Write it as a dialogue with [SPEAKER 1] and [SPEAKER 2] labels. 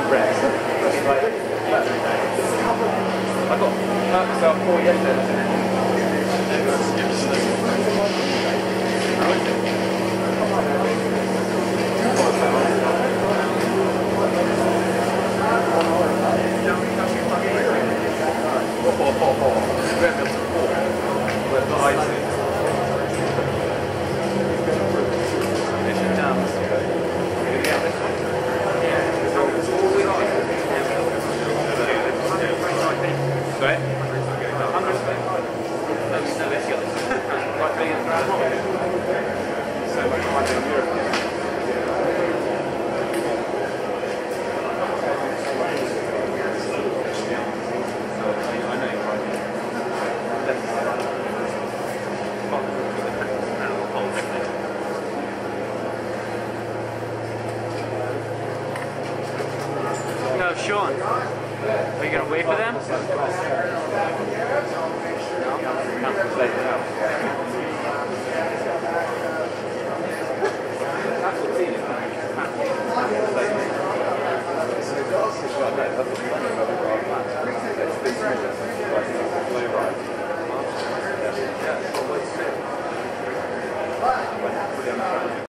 [SPEAKER 1] Rex. I got hurt myself 4 yesterday.
[SPEAKER 2] No, Sean, are you going to wait for them? No?